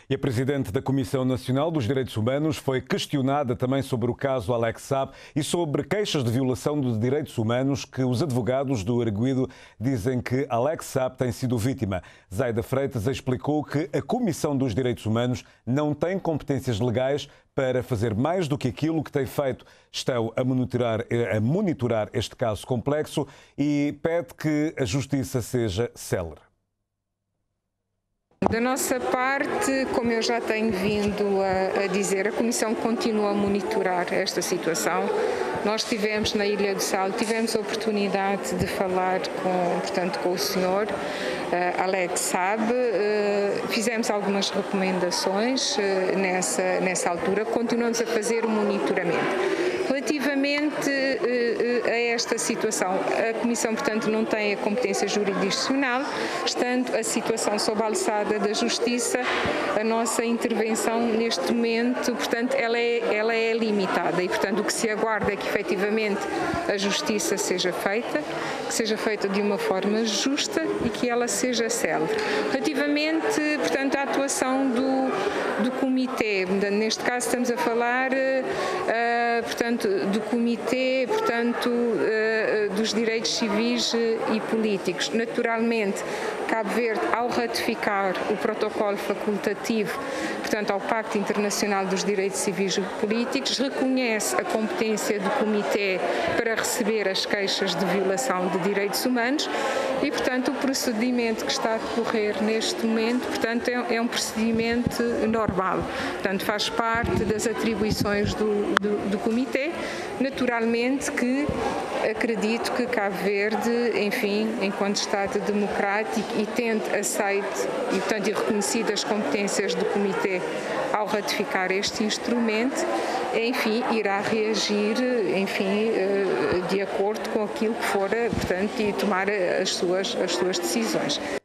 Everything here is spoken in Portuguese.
E a Presidente da Comissão Nacional dos Direitos Humanos foi questionada também sobre o caso Alex Saab e sobre queixas de violação dos direitos humanos que os advogados do arguido dizem que Alex Saab tem sido vítima. Zaida Freitas explicou que a Comissão dos Direitos Humanos não tem competências legais para fazer mais do que aquilo que tem feito. Estão a monitorar este caso complexo e pede que a justiça seja célere. Da nossa parte, como eu já tenho vindo a dizer, a Comissão continua a monitorar esta situação. Nós estivemos na Ilha do Sal, tivemos a oportunidade de falar com o senhor Alex Saab, fizemos algumas recomendações nessa altura, continuamos a fazer o monitoramento. Relativamente a esta situação, a Comissão, portanto, não tem a competência jurisdicional, estando a situação sob a alçada da Justiça, a nossa intervenção neste momento, portanto, ela é limitada e, portanto, o que se aguarda é que efetivamente a Justiça seja feita, que seja feita de uma forma justa e que ela seja célere. Relativamente, portanto, à atuação do Comitê, neste caso estamos a falar, portanto, do Comitê, portanto, dos Direitos Civis e Políticos. Naturalmente, Cabo Verde, ao ratificar o protocolo facultativo, portanto, ao Pacto Internacional dos Direitos Civis e Políticos, reconhece a competência do Comitê para receber as queixas de violação de direitos humanos e, portanto, o procedimento que está a decorrer neste momento, portanto, é um procedimento normal. Portanto, faz parte das atribuições do Comitê. Naturalmente que acredito que Cabo Verde, enfim, enquanto Estado democrático e tendo aceito e, portanto, reconhecido as competências do Comitê ao ratificar este instrumento, enfim, irá reagir, enfim, de acordo com aquilo que for, portanto, e tomar as suas decisões.